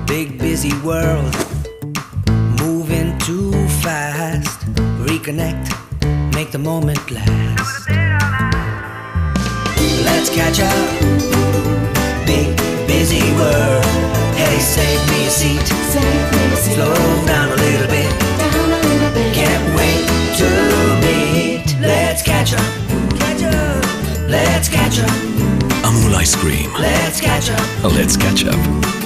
Big busy world, moving too fast. Reconnect, make the moment last. Let's catch up, big busy world. Hey, save me a seat, slow down a little bit. Can't wait to meet. Let's catch up, let's catch up. Amul Ice Cream. Let's catch up. Let's catch up.